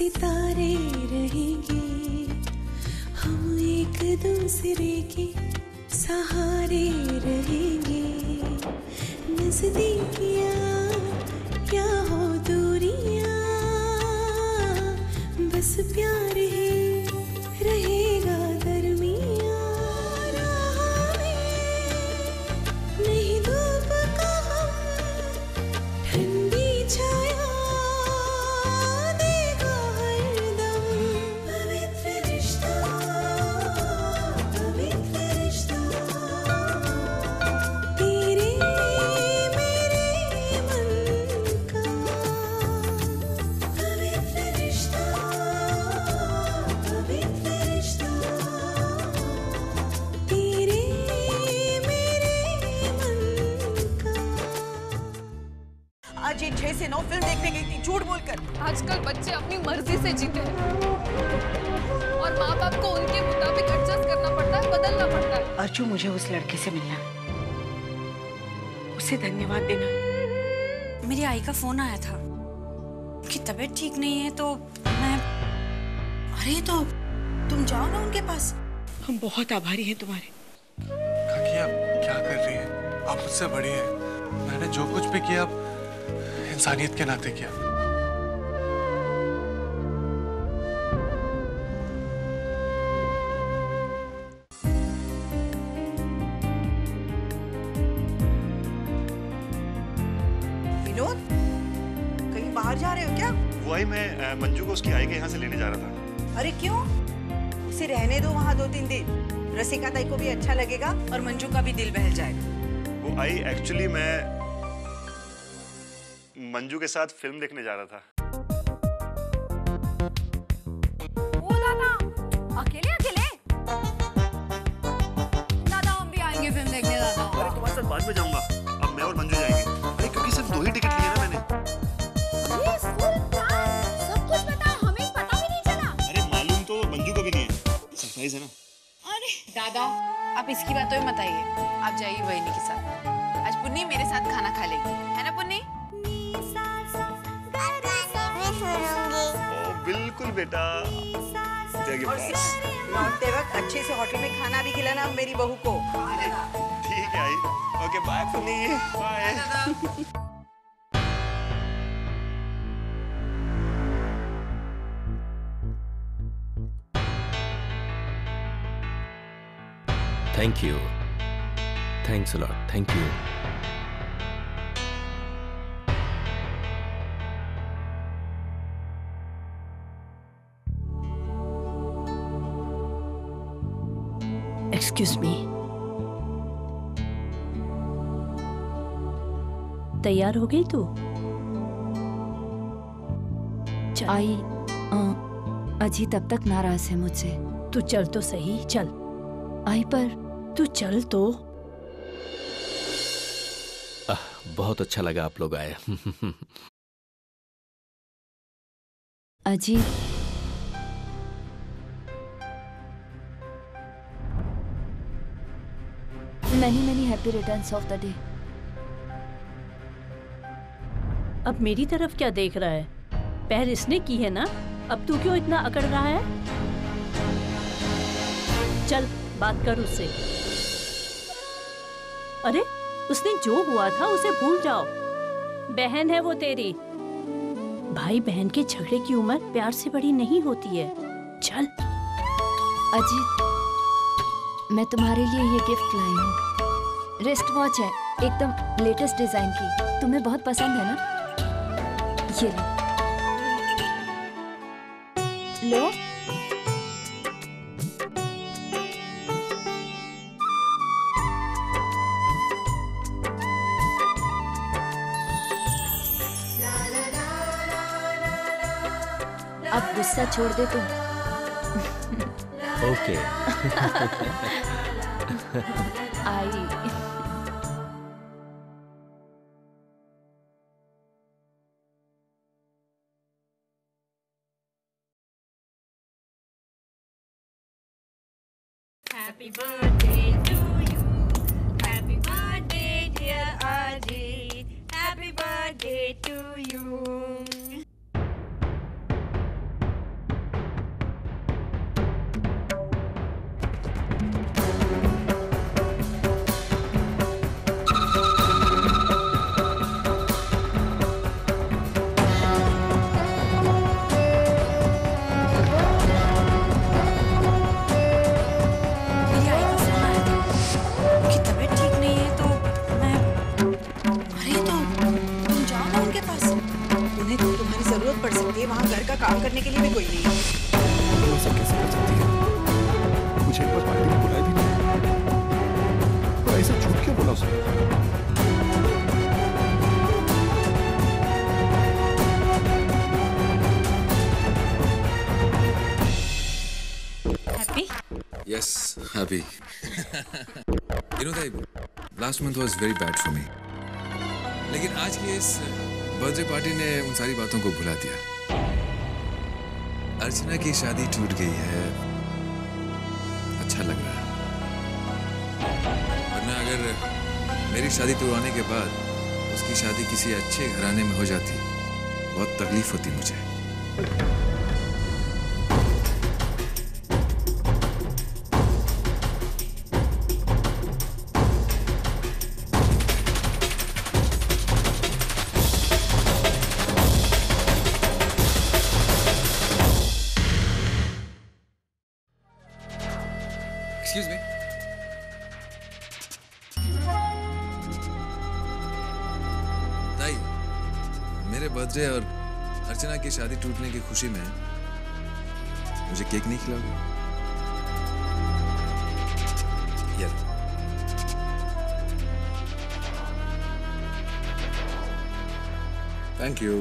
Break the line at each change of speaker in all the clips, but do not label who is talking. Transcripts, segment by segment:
सितारे रहेंगे, हम एक दूसरे के सहारे रहेंगे। नजदीकियाँ क्या हो दूरियाँ, बस प्यार ही रहेगा दरमियाँ। राह में नहीं धूप का हम, ठंडी छाया देगा हरदम। पवित्र रिश्ता, पवित्र रिश्ता, तेरे मेरे मन का। पवित्र रिश्ता, पवित्र रिश्ता, तेरे मेरे मन का।
आज ये 6 से 9 फिल्म देखने गई थी झूठ बोलकर।
आजकल बच्चे अपनी मर्जी से जीते हैं और माँ बाप को उनके मुताबिक एडजस्ट करना पड़ता है, बदलना पड़ता है।
अर्जु, मुझे उस लड़के से मिलना है, उसे धन्यवाद देना।
मेरी आई का फोन आया था, उनकी तबीयत ठीक नहीं है तो मैं। अरे तो तुम जाओ ना उनके पास।
हम बहुत आभारी हैं तुम्हारे।
काकी आप क्या कर रही हैं? आप मुझसे बड़ी हैं। मैंने जो कुछ भी किया इंसानियत के नाते किया।
विनोद, कहीं बाहर जा रहे हो क्या?
वो आई, मैं मंजू को उसकी आई के यहाँ से लेने जा रहा था।
अरे क्यों? उसे रहने दो वहाँ 2-3 दिन। रसिका ताई को भी अच्छा लगेगा और मंजू का भी दिल बहल जाएगा।
वो आई, एक्चुअली मैं मंजू के साथ फिल्म देखने जा रहा था।
ओ दादा, अकेले अकेले? दादा हम भी आएंगे फिल्म देखने दादा।
अरे तुम्हारे साथ बाद में जाऊंगा, अब मैं और मंजू जाएंगे। अरे क्योंकि सिर्फ 2 ही टिकट लिए ना मैंने।
ये स्कूल प्लान सब कुछ पता है, हमें पता भी नहीं चला।
अरे मालूम तो मंजू को भी नहीं है, सरप्राइज है ना।
अरे दादा, आप इसकी बातों में मत आइए, आप जाइए वहीनी के साथ। आज पुन्नी मेरे साथ खाना खा लेगी, है ना पुन्नी?
ओ बिल्कुल बेटा।
लौटते वक्त अच्छे से होटल में खाना भी खिलाना मेरी बहू को।
ठीक है आई। Okay bye Punni, bye.
Thank you. Thanks a lot. Thank you.
Excuse me. तैयार हो गई तू?
आई अजी तब तक नाराज है मुझसे।
तू चल तो सही, चल।
आई पर
तू चल तो।
बहुत अच्छा लगा आप लोग आए।
अजी many happy returns of the day।
अब मेरी तरफ क्या देख रहा है? पहल इसने की है ना, अब तू क्यों इतना अकड़ रहा है? चल बात कर उससे। अरे उसने जो हुआ था उसे भूल जाओ। बहन है वो तेरी। भाई बहन के झगड़े की उम्र प्यार से बड़ी नहीं होती है। चल।
अजी मैं तुम्हारे लिए ये गिफ्ट लाई हूँ। रिस्ट वॉच है, एकदम लेटेस्ट डिजाइन की। तुम्हें बहुत पसंद है ना? ये लो। लो। अब गुस्सा छोड़ दे तुम।
ओके।
आई
Happy birthday to you. Happy birthday dear Ajit. Happy birthday to you.
करने के लिए भी कोई नहीं है।
तो ऐसा कैसे कर सकती है? मुझे एक बार पार्टी में बुलाया भी नहीं। पर ऐसा झूठ क्यों बोला उसने?
Happy?
Yes, happy. You know that last month was very bad for me. लेकिन आज की इस बर्थडे पार्टी ने उन सारी बातों को भुला दिया। अर्चना की शादी टूट गई है, अच्छा लग रहा है। वरना अगर मेरी शादी टूटने के बाद उसकी शादी किसी अच्छे घराने में हो जाती, बहुत तकलीफ होती मुझे। Excuse me. ताई, मेरे बर्थडे और अर्चना की शादी टूटने की खुशी में मुझे केक नहीं खिलाओगे? यार। Thank you.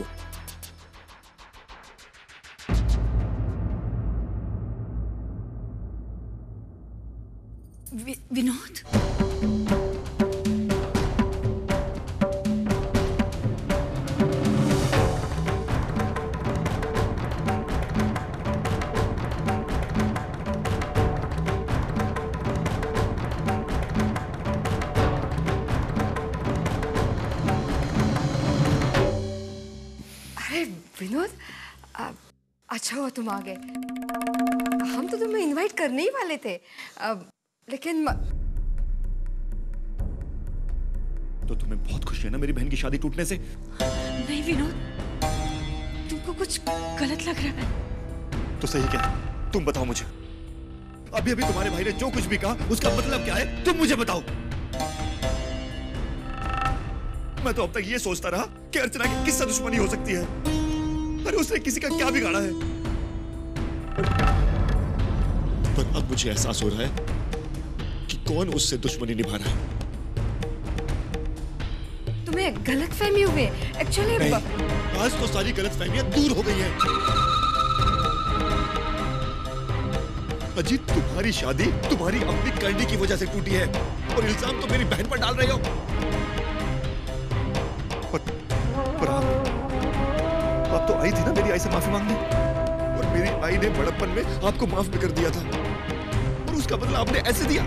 विनोद,
अरे विनोद, अच्छा हुआ तुम आ गए। हम तो तुम्हें इनवाइट करने ही वाले थे, लेकिन
तो तुम्हें बहुत खुशी है ना मेरी बहन की शादी टूटने से?
नहीं विनोद, तुमको कुछ गलत लग रहा है।
तो सही क्या? तुम बताओ मुझे। अभी अभी तुम्हारे भाई ने जो कुछ भी कहा उसका मतलब क्या है? तुम मुझे बताओ। मैं तो अब तक ये सोचता रहा कि अर्चना की किससे दुश्मनी हो सकती है। अरे उसने किसी का क्या बिगाड़ा है? पर अब मुझे एहसास हो रहा है कि कौन उससे दुश्मनी निभा रहा है।
तुम्हें गलतफहमी हुई है एक्चुअली।
आज तो सारी गलतफहमियां दूर हो गई हैं। अजीत, तुम्हारी शादी तुम्हारी अपनी करनी की वजह से टूटी है और इल्जाम तो मेरी बहन पर डाल रहे हो। पर आप तो आई थी ना मेरी आई से माफी मांगने, और मेरी आई ने बड़प्पन में आपको माफ भी कर दिया था, और उसका बदला आपने ऐसे दिया।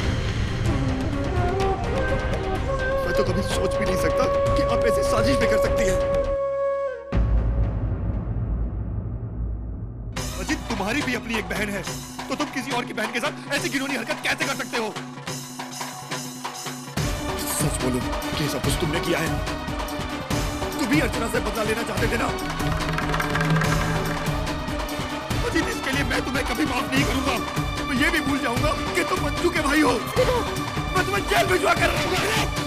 मैं तो कभी सोच भी नहीं सकता कि आप ऐसी साजिश भी कर सकती हैं। अजीत, तुम्हारी भी अपनी एक बहन है, तो तुम किसी और की बहन के साथ ऐसी घिनौनी हरकत कैसे कर सकते हो? सच बोलो कि सब कुछ तुमने किया है? तुम भी अर्चना से बदला लेना चाहते थे ना? अजीत, इसके लिए मैं तुम्हें कभी माफ नहीं करूंगा। मैं ये भी भूल जाऊंगा कि तुम मंजू के भाई हो। मैं तुम्हें जेल भिजवा कर रहूंगा।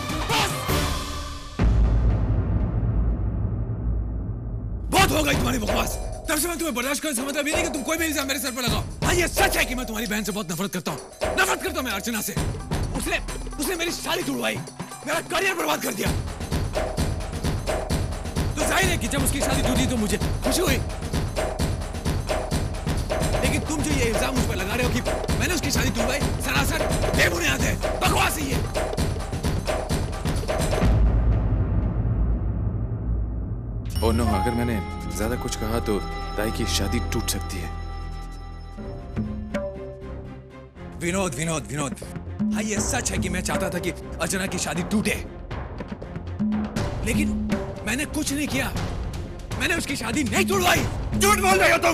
बहुत हो गई तुम्हारी बकवास। तब से मैं तुम्हें बर्दाश्त करने से मतलब ये नहीं कि तुम कोई भी इल्जाम मेरे सर पर लगाओ। हाँ, ये सच है कि मैं तुम्हारी बहन से बहुत नफरत करता हूँ। नफरत करता हूँ मैं अर्चना से। उसने मेरी शादी तोड़वाई, मेरा करियर बर्बाद कर दिया। तो जाहिर है कि जब उसकी शादी टूटी तो मुझे खुशी हुई। लेकिन तुम जो ये इल्जाम मुझ पर लगा रहे हो कि मैंने उसकी शादी तोड़वाई, सरासर बेबुनियाद है, बकवास है ये। ओह नो, अगर मैंने ज्यादा कुछ कहा तो ताई की शादी टूट सकती है। विनोद विनोद विनोद, हाँ ये सच है कि मैं चाहता था कि अर्चना की शादी टूटे, लेकिन मैंने कुछ नहीं किया। मैंने उसकी शादी नहीं तोड़वाई। झूठ बोल रहे हो तुम।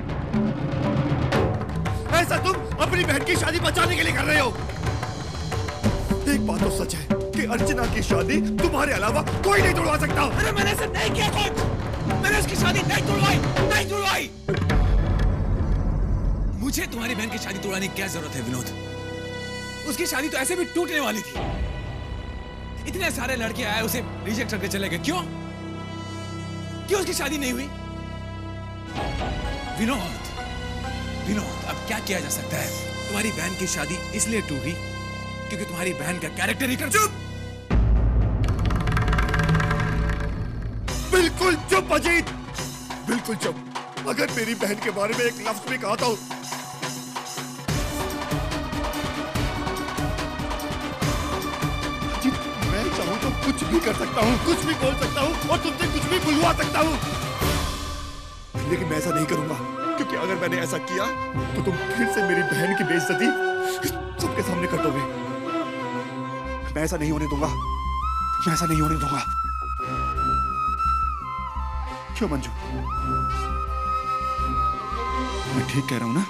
ऐसा तुम अपनी बहन की शादी बचाने के लिए कर रहे हो। एक बात तो सच है कि अर्चना की शादी तुम्हारे अलावा कोई नहीं तोड़वा सकता।
अरे मैंने ऐसा नहीं किया कुछ। मैंने उसकी शादी नहीं तोड़वाई, नहीं तोड़वाई। मुझे तुम्हारी बहन की शादी तोड़वाने की क्या जरूरत है विनोद? उसकी शादी तो ऐसे भी टूटने वाली थी। इतने सारे लड़के आए उसे रिजेक्ट करके चले गए। क्यों? क्यों उसकी शादी नहीं हुई? विनोद, विनोद, अब क्या किया जा सकता है? तुम्हारी बहन की शादी इसलिए टूटी क्योंकि तुम्हारी बहन का कैरेक्टर ही कर। चुप!
बिल्कुल चुप अजीत, बिल्कुल चुप। अगर मेरी बहन के बारे में एक लफ्ज भी कहा तो अजीत, मैं चाहूं तो कुछ भी कर सकता हूं, कुछ भी बोल सकता हूं और तुमसे कुछ भी बुलवा सकता हूं, लेकिन मैं ऐसा नहीं करूंगा, क्योंकि अगर मैंने ऐसा किया तो तुम फिर से मेरी बहन की बेइज्जती सबके सामने कर दोगे। मैं ऐसा नहीं होने दूंगा, मैं ऐसा नहीं होने दूंगा। क्यों मंजू, मैं ठीक कह रहा हूं ना?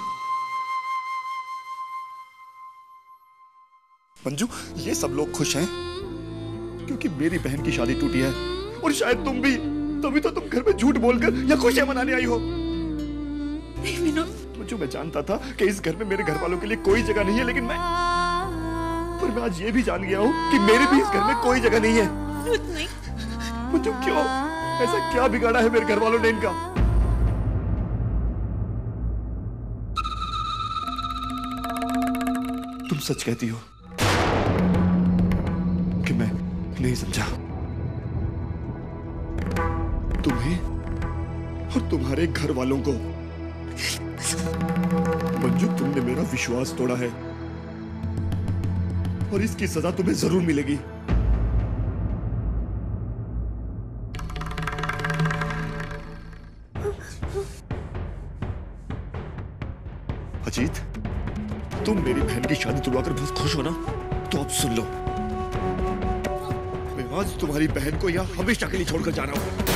मंजू, ये सब लोग खुश हैं क्योंकि मेरी बहन की शादी टूटी है, और शायद तुम भी, तभी तो तुम घर में झूठ बोलकर या खुशियां मनाने आई हो।
नहीं विनोद,
मंजू, मैं जानता था कि इस घर में मेरे घर वालों के लिए कोई जगह नहीं है, लेकिन मैं आज ये भी जान गया हूं कि मेरी भी इस घर में कोई जगह नहीं है।
नहीं
मंजू, क्यों? ऐसा क्या बिगाड़ा है मेरे घर वालों ने इनका? तुम सच कहती हो कि मैं नहीं समझा। तुम्हें और तुम्हारे घर वालों को, मंजू, तुमने मेरा विश्वास तोड़ा है और इसकी सजा तुम्हें जरूर मिलेगी। अजीत, तुम मेरी बहन की शादी तुड़वाकर बहुत खुश हो ना? तो अब सुन लो, मैं आज तुम्हारी बहन को यहां हमेशा के लिए छोड़कर जा रहा हूं।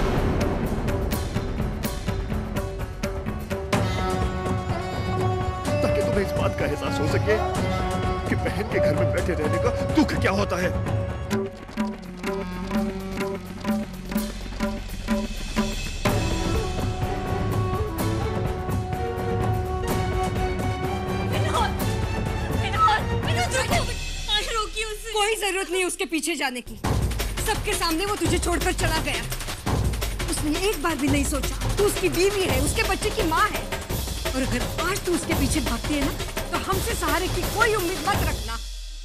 ताकि तुम्हें इस बात का एहसास हो सके कि बहन के घर में बैठे रहने का दुख क्या होता है।
कोई जरूरत नहीं उसके पीछे जाने की। सबके सामने वो तुझे छोड़कर चला गया। उसने एक बार भी नहीं सोचा तू उसकी बीवी है, उसके बच्चे की माँ है। और अगर आज तू उसके पीछे भागती है ना, तो हमसे सहारे की कोई उम्मीद मत रखना।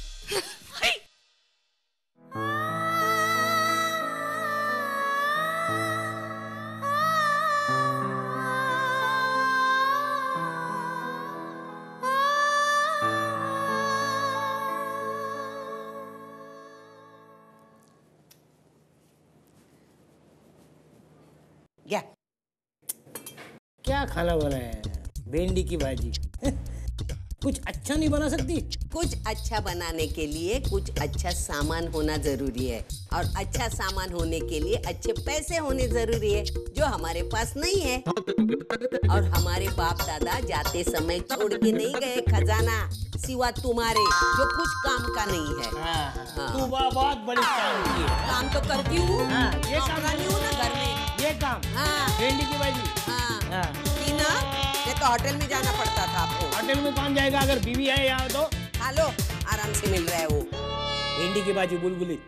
क्या क्या खाना बनाया है? भिंडी की भाजी। कुछ अच्छा नहीं बना सकती?
कुछ अच्छा बनाने के लिए कुछ अच्छा सामान होना जरूरी है, और अच्छा सामान होने के लिए अच्छे पैसे होने जरूरी है, जो हमारे पास नहीं है। और हमारे बाप दादा जाते समय छोड़ के नहीं गए खजाना, सिवा तुम्हारे, जो कुछ काम का नहीं है।
हाँ। तू बहुत बड़ी काम की है।
काम तो करती हूँ,
ये काम
हूँ ना घर में।
ये काम,
हाँ,
भिंडी की भाजी।
हाँ, ना, ये तो होटल में जाना पड़ता था आपको।
होटल में कौन जाएगा? अगर बीवी है यहाँ तो
खा लो, आराम से मिल रहा है वो।
भिंडी की भाजी बुलबुली।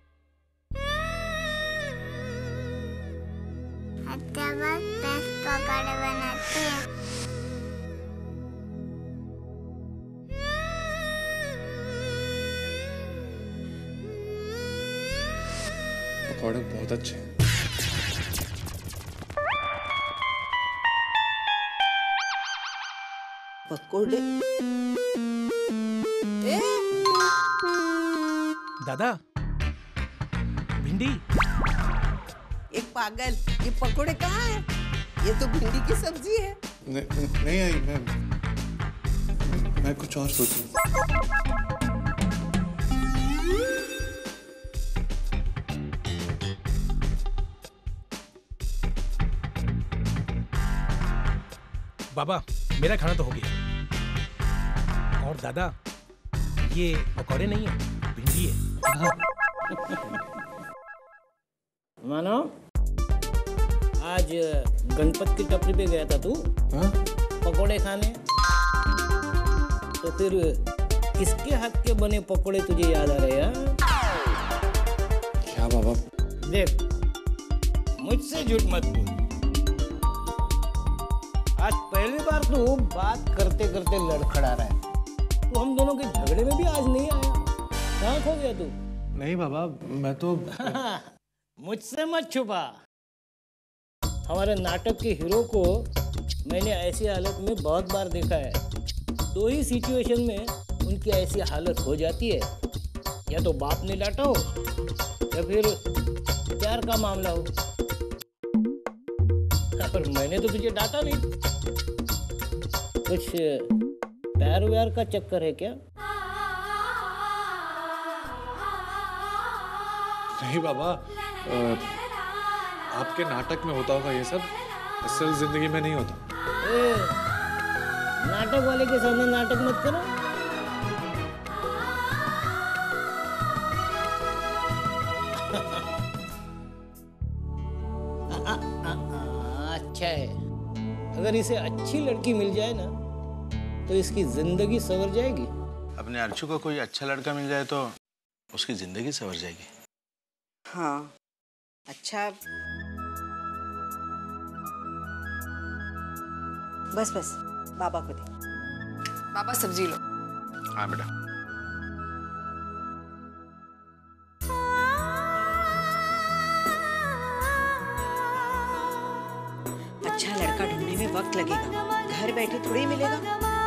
पकौड़े बनाती है।
पकौड़े बहुत अच्छे हैं।
पकौड़े?
दादा, भिंडी।
एक पागल, ये पकौड़े कहाँ है? ये तो भिंडी की सब्जी है।
नहीं आई, मैं कुछ और सोच रहा हूँ।
बाबा, मेरा खाना तो हो गया। और दादा, ये पकौड़े नहीं है, भिंडी है।
मानो, आज गणपत की टपरी पे गया था तू? हाँ? पकौड़े खाने। तो फिर किसके हाथ के बने पकौड़े तुझे याद आ रहे हैं?
क्या बाबा?
देख, मुझसे झूठ मत बोल। आज पहली बार तू बात करते करते लड़खड़ा रहा है। तू हम दोनों के झगड़े में भी आज नहीं आया। कहाँ खो गया तू?
नहीं बाबा, मैं तो
मुझसे मत छुपा। हमारे नाटक के हीरो को मैंने ऐसी हालत में बहुत बार देखा है। दो ही सिचुएशन में उनकी ऐसी हालत हो जाती है, या तो बाप ने डांटा हो या फिर प्यार का मामला हो। पर मैंने तो तुझे डांटा नहीं। कुछ प्यार व्यार का चक्कर है क्या?
नहीं बाबा, आपके नाटक में होता होगा ये सब, असल जिंदगी में नहीं होता।
नाटक वाले के सामने नाटक मत करो। अच्छा है, अगर इसे अच्छी लड़की मिल जाए ना तो इसकी जिंदगी संवर जाएगी।
अपने अर्चू को कोई अच्छा लड़का मिल जाए तो उसकी जिंदगी संवर जाएगी।
हाँ, अच्छा बस बस बाबा को दे।
बाबा सब्जी लो।
हाँ बेटा।
अच्छा लड़का ढूंढने में वक्त लगेगा, घर बैठे थोड़ी मिलेगा।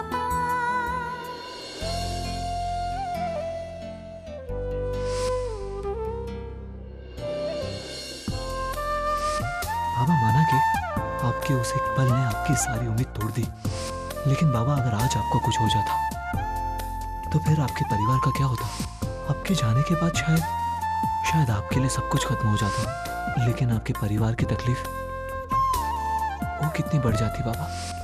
बाबा माना कि आपके उस एक पल ने आपकी सारी उम्मीद तोड़ दी, लेकिन बाबा अगर आज आपको कुछ हो जाता तो फिर आपके परिवार का क्या होता? आपके जाने के बाद शायद आपके लिए सब कुछ खत्म हो जाता, लेकिन आपके परिवार की तकलीफ वो कितनी बढ़ जाती बाबा।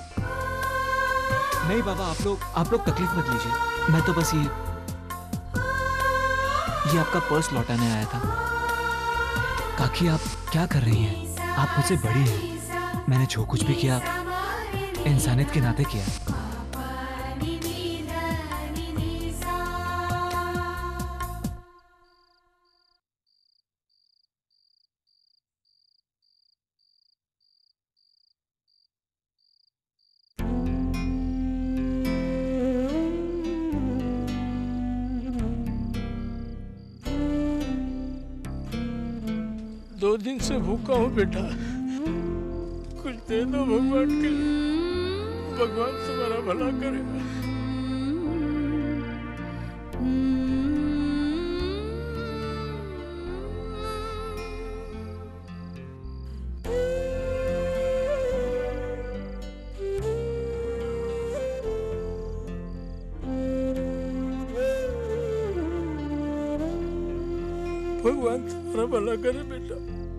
नहीं बाबा, आप लोग तकलीफ मत लीजिए। मैं तो बस ये आपका पर्स लौटाने आया था। काकी आप क्या कर रही हैं? आप मुझसे बड़ी हैं। मैंने जो कुछ भी किया इंसानियत के नाते किया।
दो दिन से भूखा हूँ बेटा, कुछ दे दो भगवान के लिए। भगवान तुम्हारा भला करेगा। भगवान तुम्हारा भला करे बेटा।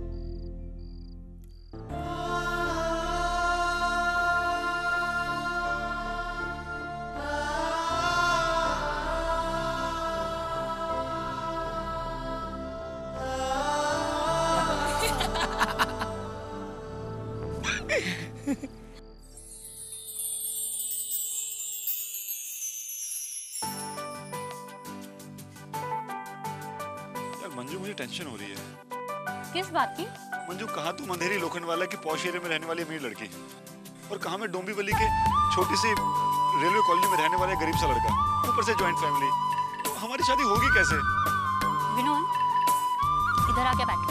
मंजू, मुझे टेंशन हो रही है।
किस बात की?
मंजू, कहाँ तुम अंधेरी लोखंडवाला की पॉश एरिया में रहने वाली अमीर लड़की, और कहाँ मैं डोंबिवली के छोटी सी रेलवे कॉलोनी में रहने वाला गरीब सा लड़का, ऊपर से जॉइंट फैमिली। तो हमारी शादी होगी कैसे?
विनोद, इधर आके बैठ।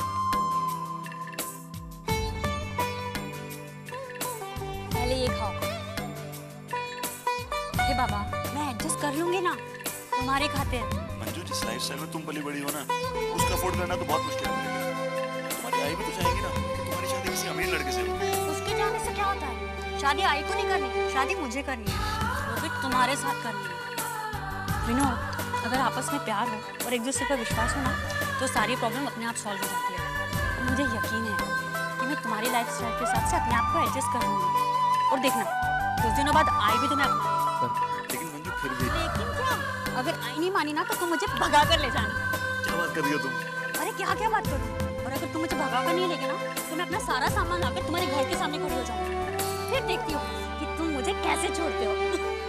पहले ये खाओ। हे बाबा, मैं एडजस्ट कर लूंगी ना, तुम्हारे खाते हैं।
मंजू, जिस लाइफस्टाइल में तुम पली बड़ी हो ना, उसका अफोर्ड करना तो बहुत मुश्किल है मेरे लिए। तुम्हारी आई भी तो चाहेगी ना कि तुम्हारी शादी किसी अमीर लड़के से हो।
उसके जाने से क्या होता है? शादी आई को नहीं करनी, शादी मुझे करनी है, वो भी तुम्हारे साथ करनी है। विनोद, अगर आपस में प्यार हो और एक दूसरे पर विश्वास हो ना, तो सारी प्रॉब्लम अपने आप सॉल्व हो जाती है। और मुझे यकीन है कि मैं तुम्हारी लाइफस्टाइल के हिसाब से अपने आप को एडजस्ट कर लूंगी। और देखना, कुछ दिनों बाद आई भी तुम्हें
लेकिन मंजू, फिर भी।
लेकिन क्या? अगर आई नहीं मानी ना तो तुम मुझे भगा कर ले जाना।
क्या बात कर रही हो तुम?
अरे क्या बात करूं? और अगर तुम मुझे भगा कर नहीं लेगे ना तो मैं अपना सारा सामान लाकर तुम्हारे घर के सामने खड़ी हो जाऊंगी। फिर देखती हो कि तुम मुझे कैसे छोड़ते हो।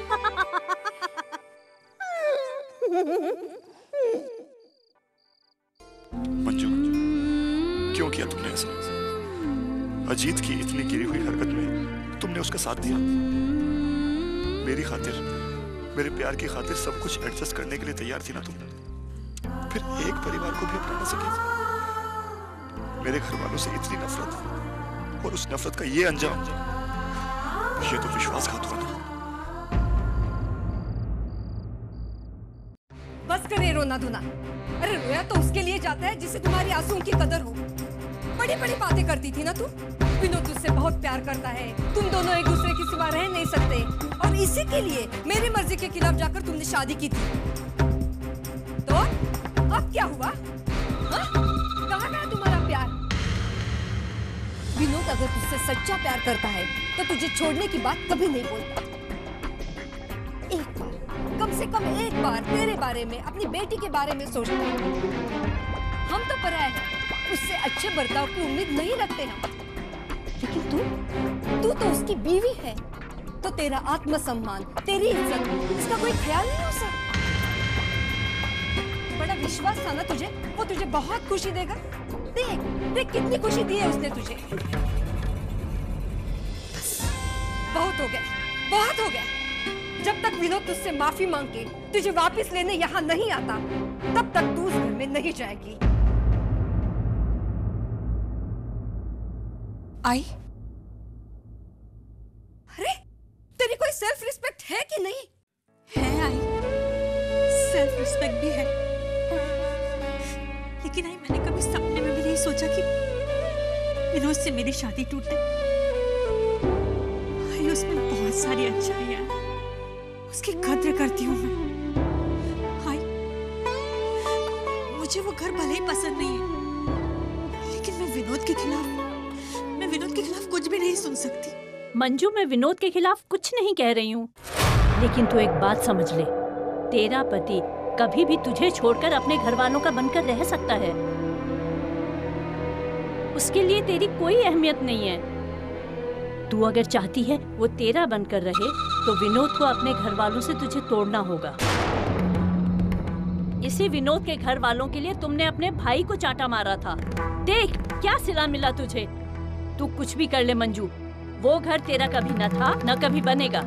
मंजू, क्यों किया तुमने ऐसा? अजीत की इतनी गिरी हुई हरकत में तुमने उसका साथ दिया। मेरी खातिर, मेरे प्यार की खातिर सब कुछ एडजस्ट करने के लिए तैयार थी ना तुम। फिर एक परिवार को भी अपना न सके। मेरे घर वालों से इतनी नफरत और उस नफरत का ये अंजाम, ये तो विश्वासघात हुआ ना।
बस करे रोना धोना। अरे रोया तो उसके लिए जाता है जिसे तुम्हारी आंसुओं की कदर हो। बड़ी बड़ी बातें करती थी ना तू। विनोद तुझसे बहुत प्यार करता है, तुम दोनों एक दूसरे के सिवा रह नहीं सकते, और इसी के लिए मेरी मर्जी के खिलाफ जाकर तुमने शादी की थी। तो अब क्या हुआ? कहाँ गया तुम्हारा प्यार? विनोद अगर तुझसे सच्चा प्यार करता है तो तुझे छोड़ने की बात कभी नहीं बोलता। एक बार, कम से कम एक बार तेरे बारे में, अपनी बेटी के बारे में सोचता है। हम तो पराये हैं, उससे अच्छे बर्ताव की उम्मीद नहीं रखते हम। लेकिन तू तो उसकी बीवी है, तो तेरा आत्मसम्मान, तेरी इज्जत, इसका कोई ख्याल नहीं उसे? बड़ा विश्वास था ना तुझे, वो तुझे बहुत खुशी देगा। देख देख कितनी खुशी दी है उसने तुझे। बस, बहुत हो गया, बहुत हो गया। जब तक विनोद तुझसे माफी मांग के तुझे वापस लेने यहाँ नहीं आता, तब तक तू उस घर में नहीं जाएगी। आई? अरे तेरी कोई सेल्फ रिस्पेक्ट है कि नहीं?
है आई, सेल्फ रिस्पेक्ट भी है, लेकिन आई मैंने कभी सपने में भी नहीं सोचा कि विनोद से मेरी शादी टूटे। आई उसमें बहुत सारी अच्छाइयां हैं, उसकी कद्र करती हूँ मैं। आई मुझे वो घर भले ही पसंद नहीं है, लेकिन मैं विनोद के खिलाफ कुछ भी नहीं सुन सकती।
मंजू, मैं विनोद के खिलाफ कुछ नहीं कह रही हूँ, लेकिन तू एक बात समझ ले, तेरा पति कभी भी तुझे छोड़कर अपने घर वालों का बनकर रह सकता है। उसके लिए तेरी कोई अहमियत नहीं है। तू अगर चाहती है वो तेरा बनकर रहे, तो विनोद को अपने घर वालों से तुझे तोड़ना होगा। इसी विनोद के घर वालों के लिए तुमने अपने भाई को चांटा मारा था। देख क्या सिला मिला तुझे। तू कुछ भी कर ले मंजू, वो घर तेरा कभी न था न कभी बनेगा।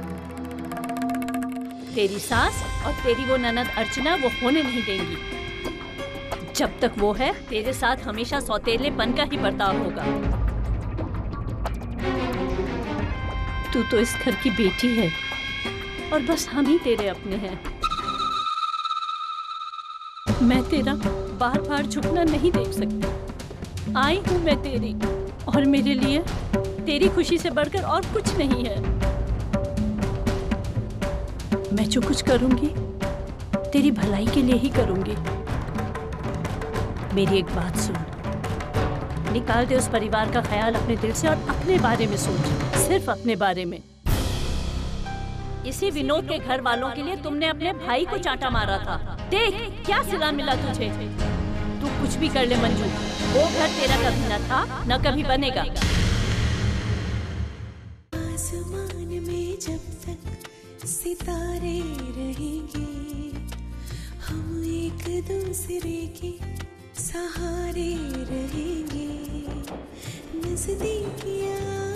तेरी सास और तेरी वो ननद अर्चना वो होने नहीं देंगी। जब तक वो है, तेरे साथ हमेशा सौतेलेपन का ही बर्ताव होगा। तू तो इस घर की बेटी है और बस हम ही तेरे अपने हैं। मैं तेरा बार बार झुकना नहीं देख सकती। आई हूँ मैं तेरी, और मेरे लिए तेरी खुशी से बढ़कर और कुछ नहीं है। मैं जो कुछ करूंगी तेरी भलाई के लिए ही करूंगी। मेरी एक बात सुन, निकाल दे उस परिवार का ख्याल अपने दिल से और अपने बारे में सोच, सिर्फ अपने बारे में। इसी विनोद के घर वालों के लिए तुमने अपने भाई को चांटा मारा था। देख क्या सिला मिला तुझे। तू कुछ भी कर ले मंजू, वो घर तेरा कभी न था न कभी बनेगा।
आसमान में जब तक सितारे रहेंगे, हम एक दूसरे के सहारे रहेंगे। नजदीकियाँ